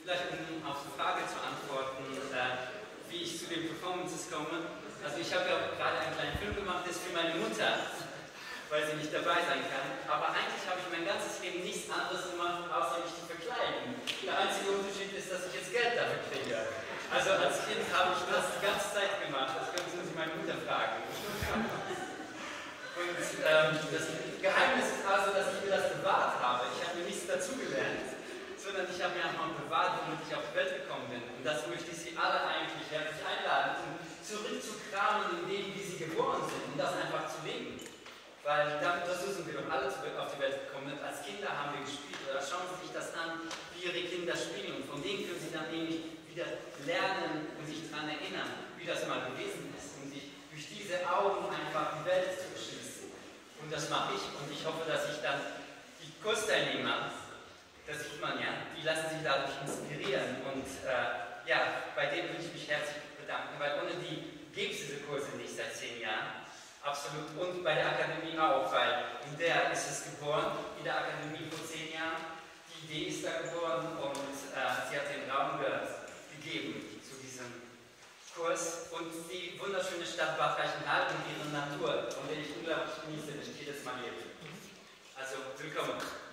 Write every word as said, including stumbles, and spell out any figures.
vielleicht um auf die Frage zu antworten, äh, wie ich zu den Performances komme. Also ich habe ja gerade einen kleinen Film gemacht, das ist für meine Mutter, weil sie nicht dabei sein kann. Aber eigentlich habe ich mein ganzes Leben nichts anderes gemacht, außer mich zu verkleiden. Der einzige Unterschied ist, dass ich jetzt Geld dafür kriege. Also als Kind habe ich das die ganze Zeit gemacht. Das können Sie meine Mutter fragen. Und ähm, das Geheimnis ist also, dass ich mir das bewahrt habe. Ich habe mir nichts dazugelernt, sondern ich habe mir einfach bewahrt, womit ich auf die Welt gekommen bin. Und das möchte ich Sie alle eigentlich herzlich einladen, um zurückzukramen in dem, wie Sie geboren sind, und das einfach zu leben. Weil damit, das sind wir doch alle auf die Welt gekommen. Und als Kinder haben wir gespielt. Oder schauen Sie sich das an, wie Ihre Kinder spielen. Und von denen können Sie dann nämlich wieder lernen und sich daran erinnern, wie das mal gewesen ist. Und sich durch diese Augen einfach die Welt zu erschließen. Und das mache ich. Und ich hoffe, dass ich dann die Kursteilnehmer, das sieht man ja, die lassen sich dadurch inspirieren. Und äh, ja, bei denen will ich mich herzlich bedanken, weil ohne die gäbe es diese Kurse nicht seit zehn Jahren. Absolut. Und bei der Akademie auch, weil in der ist es geboren, in der Akademie vor zehn Jahren. Die Idee ist da geboren und äh, sie hat den Raum gegeben zu diesem Kurs. Und die wunderschöne Stadt Bad Reichenhall und ihre Natur, von der ich unglaublich genieße, wenn ich jedes Mal lebe. Also, willkommen.